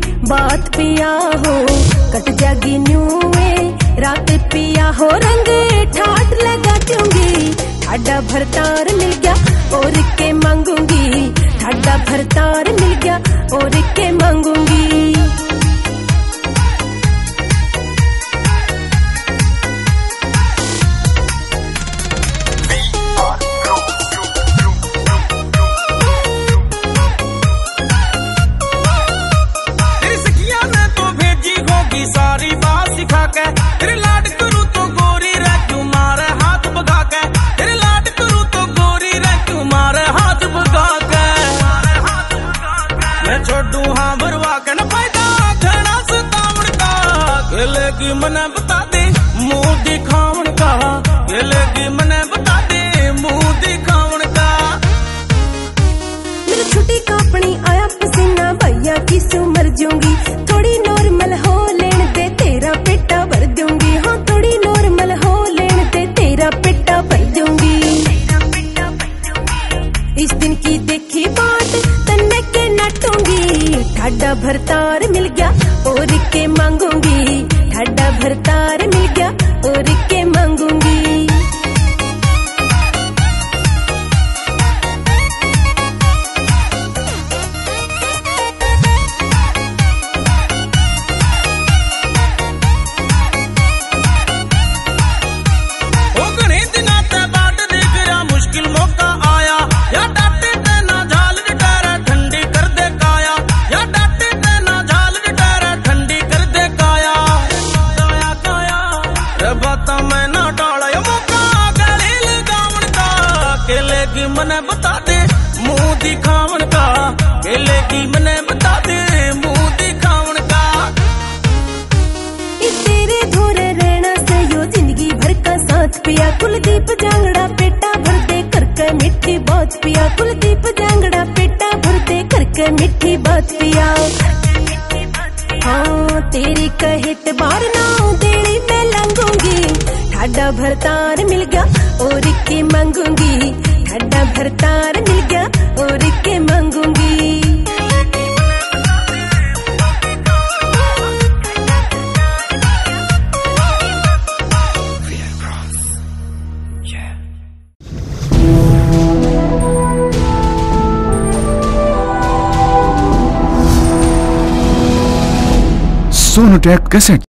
बात पिया हो कट जागी न्यूए रात पिया हो रंग ठाट लगा दूंगी। ठाडा भरतार मिल गया और के मांगूंगी, ठाडा भरतार मिल गया और के मांगूंगी। सारी बात सिखा के तेरे लाड करूं तो गोरी रह क्यों मारे हाथ भगा के, तेरे लाड करूं तो गोरी रह क्यों मारे हाथ भगा के। मैं छोड़ू हाँ भरवा के न फायदा घना सतावण का, खेलेगी मने बता दे मुंह दिखावण का, खेलेगी मने बता दे मुंह दिखावण का। मेरी छुट्टी कापनी आया पसीना भैया की सू मर जाऊंगी। थोड़ी नॉर्मल हो लेन दे तेरा पेटा भर दूंगी, हाँ थोड़ी नॉर्मल हो लेन दे तेरा पेटा भर दूंगी। इस दिन की देखी बात तन्ने के नटूंगी। ठाडा भरतार मिल गया और के मांगूंगी, ठाडा भरतार मिल गया और के मांगूंगी। खेलेगी मने बता दे मुंह दिखावण का, खेलेगी मने बता दे मुंह दिखावण का। इस तेरे धोरे रहना से यो जिंदगी भर का साथ पिया। कुलदीप जांगड़ा पेटा भर दे करके मिठी बात पिया, कुलदीप जांगड़ा पेटा भर दे करके मिठी बात पिया। हाँ तेरी कहित बार ना देरी मैं लंघूंगी। ठाडा भरतार मिल गया और के मांगूंगी, ठाडा भरतार मिल गया और के मांगूंगी। सोनोटेक कैसेट।